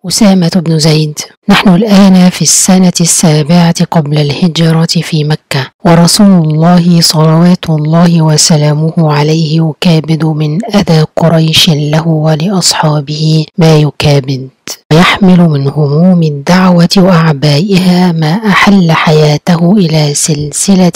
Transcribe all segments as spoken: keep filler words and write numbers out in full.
أسامة بن زيد. نحن الآن في السنة السابعة قبل الهجرة في مكة، ورسول الله صلوات الله وسلامه عليه يكابد من أذى قريش له ولأصحابه ما يكابد، ويحمل من هموم الدعوة وأعبائها ما أحل حياته إلى سلسلة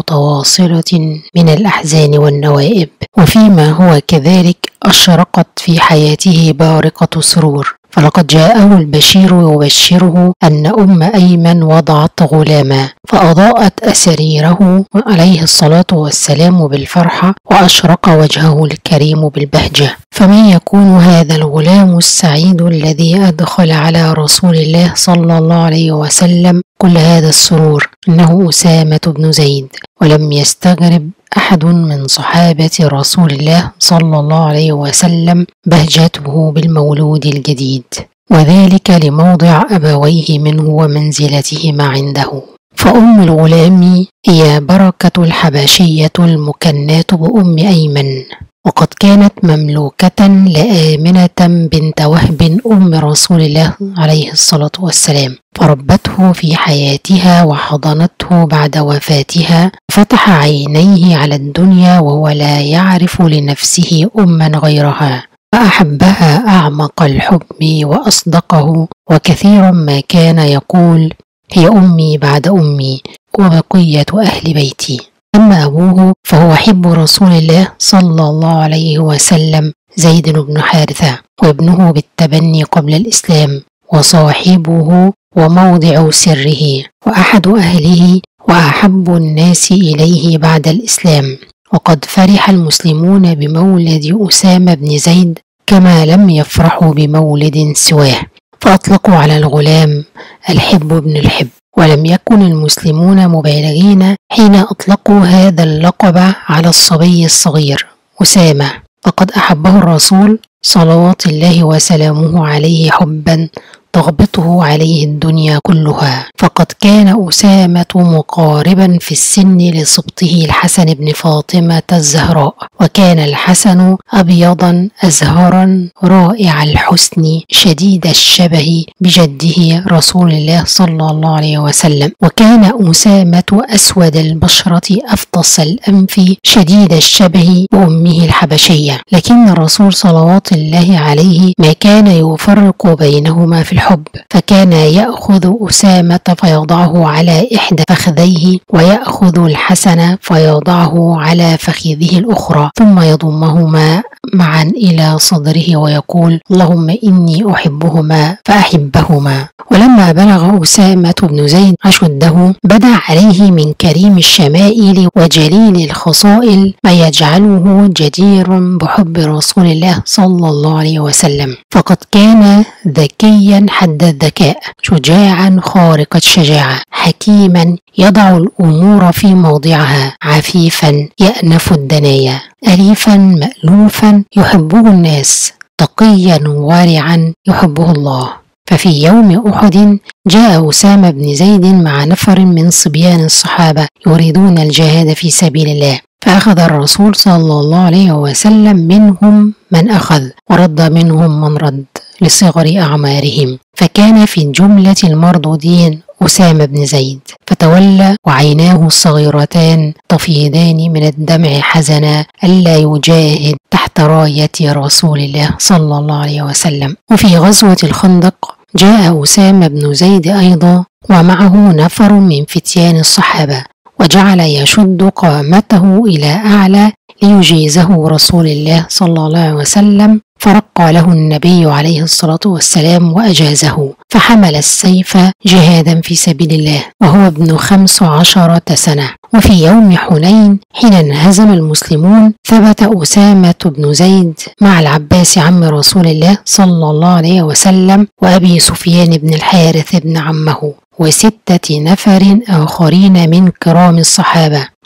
متواصلة من الأحزان والنوائب، وفيما هو كذلك أشرقت في حياته بارقة سرور، فلقد جاءه البشير يبشره أن أم أيمن وضعت غلاما، فأضاءت أسريره عليه الصلاة والسلام بالفرحة، وأشرق وجهه الكريم بالبهجة. فمن يكون هذا الغلام السعيد الذي أدخل على رسول الله صلى الله عليه وسلم كل هذا السرور؟ إنه أسامة بن زيد. ولم يستغرب أحد من صحابة رسول الله صلى الله عليه وسلم بهجته بالمولود الجديد، وذلك لموضع أبويه منه ومنزلتهما عنده. فأم الغلام هي بركة الحبشية المكناة بأم أيمن، وقد كانت مملوكة لآمنة بنت وهب أم رسول الله عليه الصلاة والسلام، فربته في حياتها وحضنته بعد وفاتها، فتح عينيه على الدنيا وهو لا يعرف لنفسه أما غيرها، فأحبها أعمق الحب وأصدقه، وكثيرا ما كان يقول: هي أمي بعد أمي وبقية أهل بيتي. أما أبوه فهو حب رسول الله صلى الله عليه وسلم زيد بن حارثة، وابنه بالتبني قبل الإسلام، وصاحبه وموضع سره، وأحد أهله، وأحب الناس إليه بعد الإسلام. وقد فرح المسلمون بمولد أسامة بن زيد كما لم يفرحوا بمولد سواه، فأطلقوا على الغلام الحب بن الحب، ولم يكن المسلمون مبالغين حين أطلقوا هذا اللقب على الصبي الصغير أسامة، فقد أحبه الرسول صلوات الله وسلامه عليه حبا تغبطه عليه الدنيا كلها، فقد كان أسامة مقاربا في السن لسبطه الحسن بن فاطمة الزهراء، وكان الحسن أبيضا أزهرا رائع الحسن شديد الشبه بجده رسول الله صلى الله عليه وسلم، وكان أسامة أسود البشرة أفطس الأنف شديد الشبه بأمه الحبشية، لكن الرسول صلوات الله عليه ما كان يفرق بينهما في الحب، فكان يأخذ أسامة فيضعه على إحدى فخذيه، ويأخذ الحسن فيضعه على فخذه الأخرى، ثم يضمهما معا إلى صدره ويقول: اللهم إني أحبهما فأحبهما. ولما بلغ أسامة بن زيد أشده بدا عليه من كريم الشمائل وجليل الخصائل ما يجعله جديرا بحب رسول الله صلى الله عليه وسلم، فقد كان ذكيا حد الذكاء، شجاعا خارق الشجاعة، حكيما يضع الأمور في موضعها، عفيفا يأنف الدنايا، أليفا مألوفا يحبه الناس، تقيا ورعا يحبه الله. ففي يوم أحد جاء أسامة بن زيد مع نفر من صبيان الصحابة يريدون الجهاد في سبيل الله، فأخذ الرسول صلى الله عليه وسلم منهم من أخذ، ورد منهم من رد لصغر أعمارهم، فكان في جملة المردودين أسامة بن زيد، فتولى وعيناه الصغيرتان تفيضان من الدمع حزنا ألا يجاهد تحت راية رسول الله صلى الله عليه وسلم. وفي غزوة الخندق جاء أسامة بن زيد أيضا ومعه نفر من فتيان الصحابة، وجعل يشد قامته إلى أعلى ليجيزه رسول الله صلى الله عليه وسلم، فرق له النبي عليه الصلاة والسلام وأجازه، فحمل السيف جهادا في سبيل الله وهو ابن خمس عشرة سنة. وفي يوم حنين حين انهزم المسلمون ثبت أسامة بن زيد مع العباس عم رسول الله صلى الله عليه وسلم وأبي سفيان بن الحارث بن عمه وستة نفر آخرين من كرام الصحابة،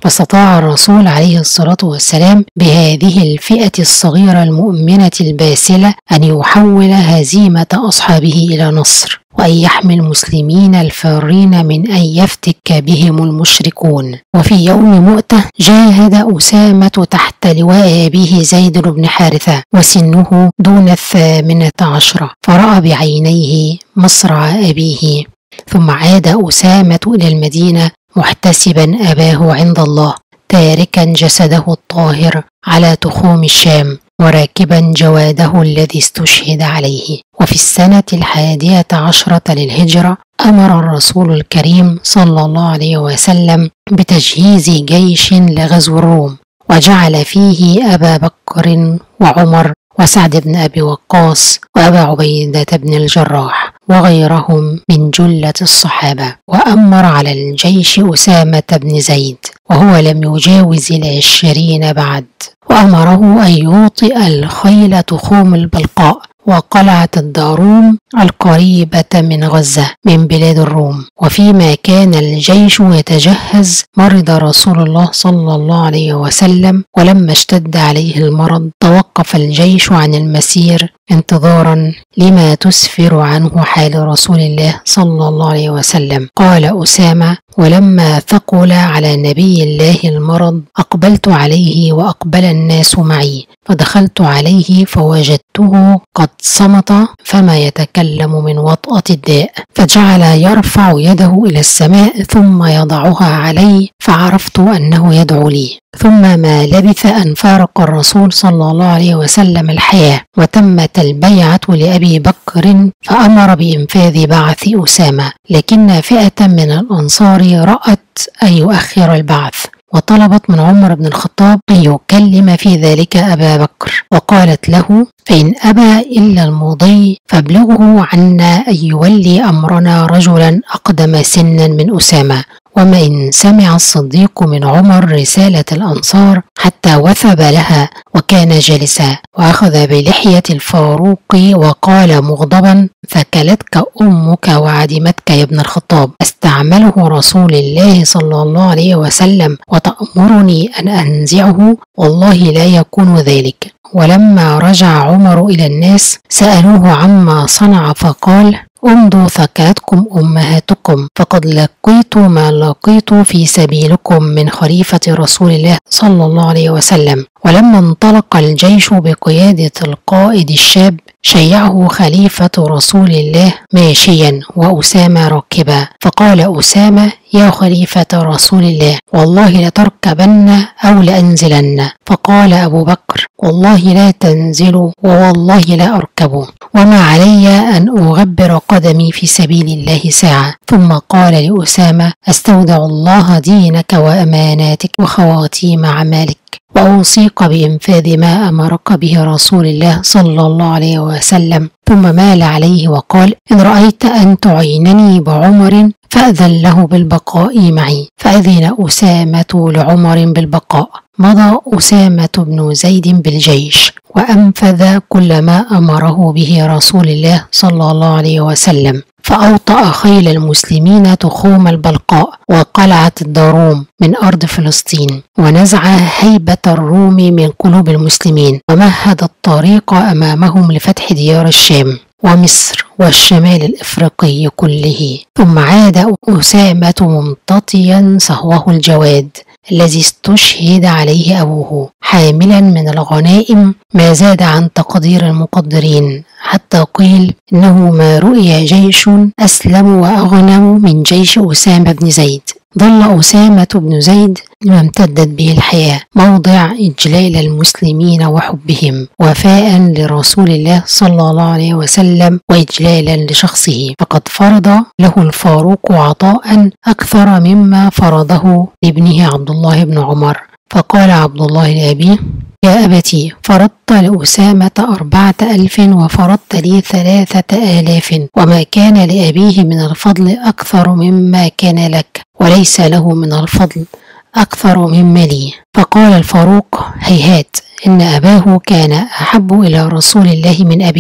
فاستطاع الرسول عليه الصلاة والسلام بهذه الفئة الصغيرة المؤمنة الباسلة أن يحول هزيمة أصحابه إلى نصر، وأن يحمي المسلمين الفارين من أن يفتك بهم المشركون. وفي يوم مؤتة جاهد أسامة تحت لواء أبيه زيد بن حارثة وسنه دون الثامنة عشرة، فرأى بعينيه مصرع أبيه، ثم عاد أسامة إلى المدينة محتسبا أباه عند الله، تاركا جسده الطاهر على تخوم الشام وراكبا جواده الذي استشهد عليه. وفي السنة الحادية عشرة للهجرة أمر الرسول الكريم صلى الله عليه وسلم بتجهيز جيش لغزو الروم، وجعل فيه أبا بكر وعمر وسعد بن أبي وقاص وأبا عبيدة بن الجراح وغيرهم من جلة الصحابة، وأمر على الجيش أسامة بن زيد وهو لم يجاوز العشرين بعد، وأمره أن يوطئ الخيل تخوم البلقاء وقلعة الداروم القريبة من غزة من بلاد الروم. وفيما كان الجيش يتجهز مرض رسول الله صلى الله عليه وسلم، ولما اشتد عليه المرض توقف الجيش عن المسير انتظارا لما تسفر عنه حال رسول الله صلى الله عليه وسلم. قال أسامة: ولما ثقل على نبي الله المرض أقبلت عليه وأقبل الناس معي، فدخلت عليه فوجدته قد صمت فما يتكلم من وطأة الداء، فجعل يرفع يده إلى السماء ثم يضعها علي، فعرفت أنه يدعو لي. ثم ما لبث أن فارق الرسول صلى الله عليه وسلم الحياة، وتمت البيعة لأبي بكر فأمر بإنفاذ بعث أسامة، لكن فئة من الأنصار رأت أن يؤخر البعث، وطلبت من عمر بن الخطاب أن يكلم في ذلك أبا بكر، وقالت له: فإن أبى إلا المضي فابلغه عنا أن يولي أمرنا رجلا أقدم سنا من أسامة. وما إن سمع الصديق من عمر رسالة الأنصار حتى وثب لها وكان جالسا، وأخذ بلحية الفاروق وقال مغضبا: ثكلتك أمك وعدمتك يا ابن الخطاب، استعمله رسول الله صلى الله عليه وسلم وتأمرني أن أنزعه؟ والله لا يكون ذلك. ولما رجع عمر إلى الناس سألوه عما صنع، فقال: امضوا ثكلتكم أمهاتكم، فقد لقيت ما لقيت في سبيلكم من خليفة رسول الله صلى الله عليه وسلم. ولما انطلق الجيش بقيادة القائد الشاب شيعه خليفة رسول الله ماشيا وأسامة راكبا، فقال أسامة: يا خليفة رسول الله، والله لتركبن أو لأنزلن. فقال أبو بكر: والله لا تنزلوا ووالله لا أركب، وما علي أن أغبر قدمي في سبيل الله ساعة. ثم قال لأسامة: استودع الله دينك وأماناتك وخواتيم أعمالك، وأوصيك بإنفاذ ما أمرك به رسول الله صلى الله عليه وسلم. ثم مال عليه وقال: إن رأيت أن تعينني بعمر فأذن له بالبقاء معي، فأذن أسامة لعمر بالبقاء. مضى أسامة بن زيد بالجيش وأنفذ كل ما أمره به رسول الله صلى الله عليه وسلم، فأوطأ خيل المسلمين تخوم البلقاء وقلعة الداروم من أرض فلسطين، ونزع هيبة الروم من قلوب المسلمين، ومهد الطريق أمامهم لفتح ديار الشام ومصر والشمال الإفريقي كله. ثم عاد أسامة ممتطيا سهوه الجواد الذي استشهد عليه أبوه، حاملا من الغنائم ما زاد عن تقدير المقدرين، حتى قيل إنه ما رؤي جيش أسلم وأغنم من جيش أسامة بن زيد. ظل أسامة بن زيد ما امتدت به الحياة موضع إجلال المسلمين وحبهم، وفاء لرسول الله صلى الله عليه وسلم وإجلالا لشخصه، فقد فرض له الفاروق عطاء أكثر مما فرضه لابنه عبد الله بن عمر. فقال عبد الله لأبيه: يا أبتي، فرضت لأسامة أربعة ألف وفرضت لي ثلاثة آلاف، وما كان لأبيه من الفضل أكثر مما كان لك، وليس له من الفضل أكثر مما لي. فقال الفاروق: هيهات، إن أباه كان أحب إلى رسول الله من أبيك،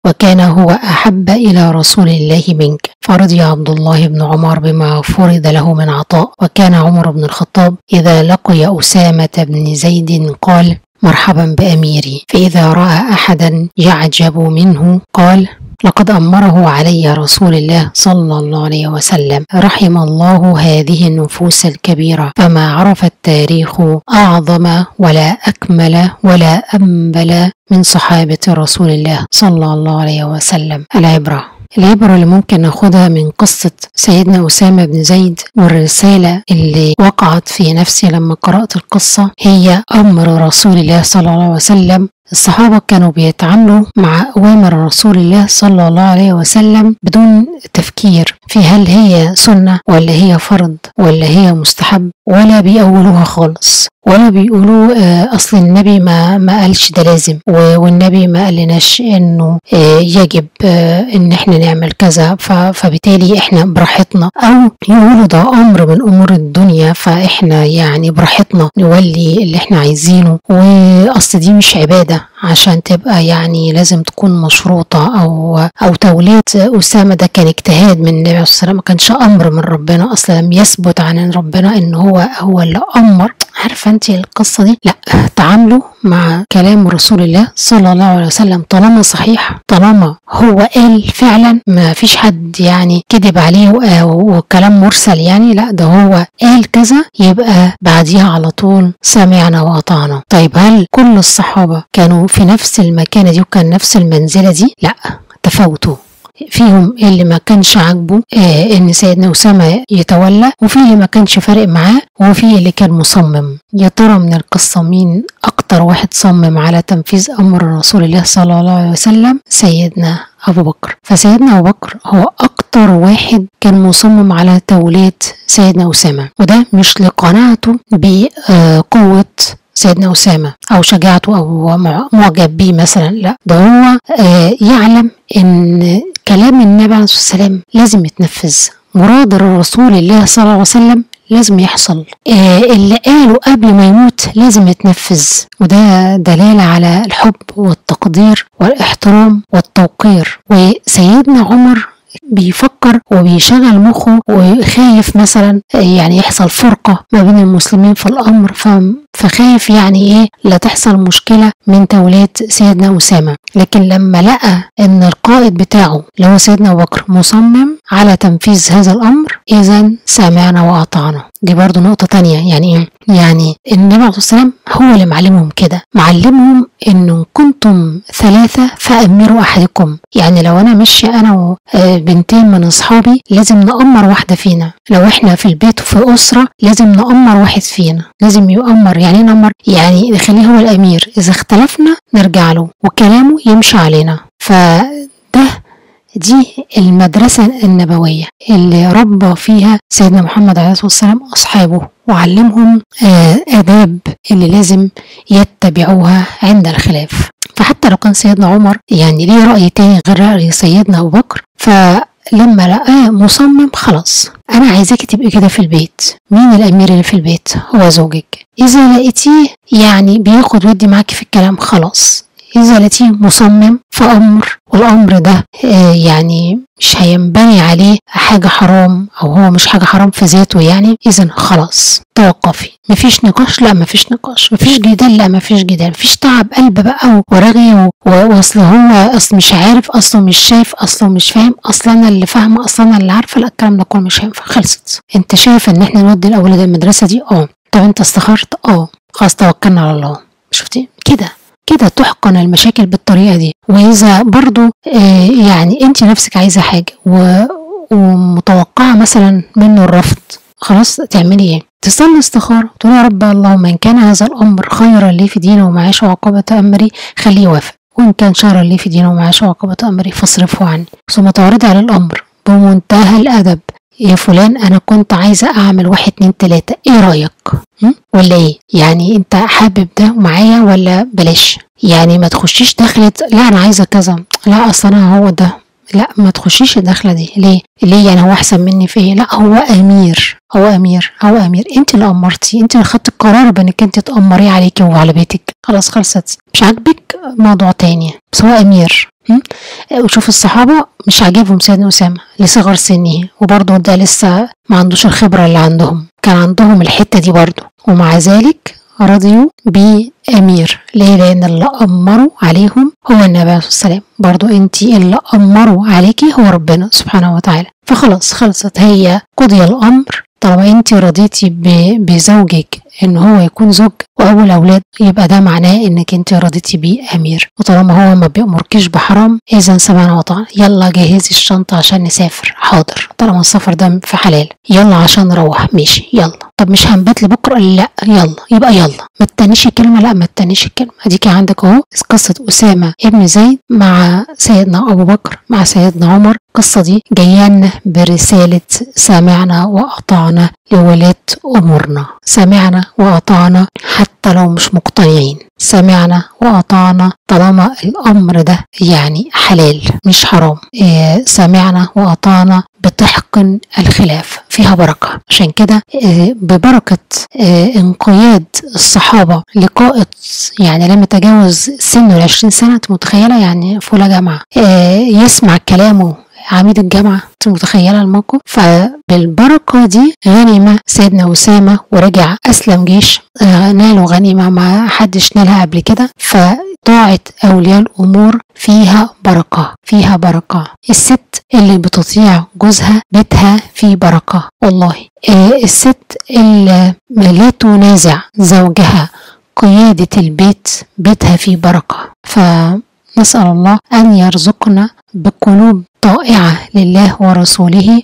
وكان هو أحب إلى رسول الله منك. فرضي عبد الله بن عمر بما فرض له من عطاء. وكان عمر بن الخطاب إذا لقي أسامة بن زيد قال مرحبا بأميري، فإذا رأى أحدا يعجب منه قال لقد أمره علي رسول الله صلى الله عليه وسلم. رحم الله هذه النفوس الكبيرة، فما عرف التاريخ أعظم ولا أكمل ولا أنبل من صحابة رسول الله صلى الله عليه وسلم. العبرة العبرة اللي ممكن ناخدها من قصة سيدنا أسامة بن زيد والرسالة اللي وقعت في نفسي لما قرأت القصة هي أمر رسول الله صلى الله عليه وسلم. الصحابة كانوا بيتعاملوا مع أوامر رسول الله صلى الله عليه وسلم بدون تفكير في هل هي سنة ولا هي فرض ولا هي مستحب، ولا بيأولوها خالص، ولا بيقولوا آه أصل النبي ما ما قالش ده لازم، والنبي ما قالناش إنه آه يجب آه إن إحنا نعمل كذا فبالتالي إحنا براحتنا، أو يقولوا ده أمر من أمور الدنيا فإحنا يعني براحتنا نولي اللي إحنا عايزينه، وأصل دي مش عبادة عشان تبقى يعني لازم تكون مشروطة، أو أو تولية أسامة ده كان اجتهاد من النبي صلى الله عليه وسلم، ما كانش أمر من ربنا أصلا، لم يثبت عن ربنا إن هو هو اللي أمر. عارفة أنت القصة دي؟ لا، تعاملوا مع كلام رسول الله صلى الله عليه وسلم طالما صحيح، طالما هو قال فعلا، ما فيش حد يعني كذب عليه وكلام مرسل يعني، لا ده هو قال كذا يبقى بعديها على طول سمعنا وأطعنا. طيب هل كل الصحابة كانوا في نفس المكانة دي وكان نفس المنزلة دي؟ لا، تفاوتوا. فيهم اللي ما كانش عاجبه آه ان سيدنا أسامة يتولى، وفي اللي ما كانش فارق معاه، وفي اللي كان مصمم. يا ترى من القصة مين اكتر واحد صمم على تنفيذ امر رسول الله صلى الله عليه وسلم؟ سيدنا ابو بكر. فسيدنا ابو بكر هو اكتر واحد كان مصمم على تولية سيدنا أسامة، وده مش لقناعته بقوة سيدنا أسامة أو شجاعته أو معجب بيه مثلا، لا ده هو آه يعلم إن كلام النبي عليه الصلاة والسلام لازم يتنفذ، مراد رسول الله صلى الله عليه وسلم لازم يحصل، آه اللي قاله قبل ما يموت لازم يتنفذ. وده دلالة على الحب والتقدير والاحترام والتوقير. وسيدنا عمر بيفكر وبيشغل مخه وخايف مثلا يعني يحصل فرقة ما بين المسلمين في الأمر، فخايف يعني ايه لا تحصل مشكلة من تولية سيدنا أسامة. لكن لما لقى ان القائد بتاعه اللي هو سيدنا أبو بكر مصمم على تنفيذ هذا الأمر، إذا سمعنا وأطعنا. دي برضو نقطة تانية. يعني ايه؟ يعني النبي عليه الصلاة والسلام هو اللي معلمهم كده، معلمهم انه كنتم ثلاثة فأمروا أحدكم. يعني لو انا ماشية انا وبنتين من اصحابي لازم نأمر واحدة فينا، لو احنا في البيت وفي أسرة لازم نأمر واحد فينا، لازم يؤمر. يعني نأمر يعني نخليه هو الأمير، إذا اختلفنا نرجع له وكلامه يمشي علينا. فده دي المدرسة النبوية اللي ربى فيها سيدنا محمد عليه الصلاة والسلام أصحابه، وعلمهم آداب اللي لازم يتبعوها عند الخلاف. فحتى لو كان سيدنا عمر يعني ليه رأي تاني غير رأي سيدنا أبو بكر، فلما لقاه مصمم خلاص أنا عايزاك تبقي كده في البيت. مين الأمير اللي في البيت؟ هو زوجك. إذا لقيتيه يعني بياخد ودي معاكي في الكلام خلاص، إذا لقيتيه مصمم فأمر، والأمر ده آه يعني مش هينبني عليه حاجة حرام، أو هو مش حاجة حرام في ذاته يعني، إذن خلاص توقفي. مفيش نقاش، لا مفيش نقاش. مفيش جدال، لا مفيش جدال. مفيش تعب قلب بقى ورغي وأصل هو أصل مش عارف، أصله مش شايف، أصله مش فاهم، أصلا أنا اللي فاهمة، أصلا أنا اللي عارفة. لا، الكلام ده كله مش هينفع. خلصت. أنت شايف إن إحنا نودي الأولاد المدرسة دي؟ أه. طب أنت استخرت؟ أه. خلاص توكلنا على الله. شفتي كده كده تحقن المشاكل بالطريقة دي. وإذا برضو آه يعني أنت نفسك عايزة حاجة ومتوقعة مثلا منه الرفض، خلاص تعملي إيه؟ تصلي استخارة، تقول يا رب اللهم إن كان هذا الأمر خيرا لي في ديني ومعاشه وعقوبة أمري خليه يوافق، وإن كان شرا لي في ديني ومعاشه وعقوبة أمري فاصرفه عني. ثم تعرضي على الأمر بمنتهى الأدب. يا فلان أنا كنت عايزة أعمل واحد اتنين تلاتة، إيه رأيك؟ ولا إيه؟ يعني أنت حابب ده معايا ولا بلاش؟ يعني ما تخشيش دخلت لا أنا عايزة كذا، لا أصلا هو ده، لا ما تخشيش الدخلة دي. ليه؟ ليه يعني هو أحسن مني في إيه؟ لا هو أمير، هو أمير، هو أمير. أنت اللي أمرتي، أنت اللي خدت القرار بأنك أنت تأمريه عليكي وعلى بيتك. خلاص خلصت. مش عاجبك موضوع تاني، بس هو أمير. وشوف الصحابة مش عاجبهم سيدنا أسامة لصغر سنه، وبرضه ده لسه ما عندوش الخبرة اللي عندهم، كان عندهم الحتة دي برضه، ومع ذلك رضيوا بأمير. ليه؟ لأن اللي أمروا عليهم هو النبي عليه الصلاة والسلام، برضو انتي اللي أمروا عليكي هو ربنا سبحانه وتعالى. فخلاص خلصت، هي قضي الأمر. طالما انتي رضيتي بزوجك ان هو يكون زوج وابو الاولاد، يبقى ده معناه انك انتي رضيتي بيه امير. وطالما هو ما بيأمركيش بحرام، اذا سمعنا وطعنا. يلا جهزي الشنطة عشان نسافر. حاضر، طالما السفر ده في حلال. يلا عشان نروح. ماشي يلا. طب مش هنبات لبكره؟ لا يلا. يبقى يلا، ما تتنيش الكلمه. لا ما تتنيش الكلمه. اديكي عندك اهو قصه اسامه ابن زيد مع سيدنا ابو بكر مع سيدنا عمر. القصه دي جايه برساله سمعنا واطعنا لولاة امورنا. سمعنا واطعنا حتى لو مش مقتنعين، سمعنا واطعنا طالما الامر ده يعني حلال مش حرام. إيه سمعنا واطعنا بتحقن الخلاف، فيها بركة. عشان كده ببركة انقياد الصحابة لقائد يعني لم يتجاوز سنه العشرين سنة، انت متخيلة؟ يعني فولة جامعة يسمع كلامه عميد الجامعة، انت متخيلة الموقف؟ فبالبركة دي غنيمة سيدنا أسامة ورجع أسلم جيش، نالوا غنيمة ما حدش نالها قبل كده. ف طاعة أولياء الأمور فيها بركة، فيها بركة. الست اللي بتطيع جوزها بيتها فيه بركة والله. الست اللي لا تنازع زوجها قيادة البيت بيتها فيه بركة. فنسأل الله أن يرزقنا بقلوب طائعة لله ورسوله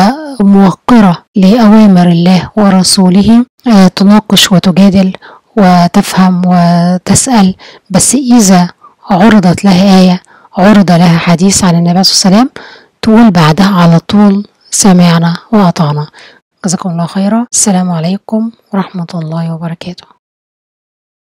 وموقرة لأوامر الله ورسوله، تناقش وتجادل وتفهم وتسأل، بس إذا عرضت لها آية، عرض لها حديث عن النبي صلى الله عليه وسلم، تقول بعدها على طول سمعنا وأطعنا. جزاكم الله خيرا. السلام عليكم ورحمة الله وبركاته.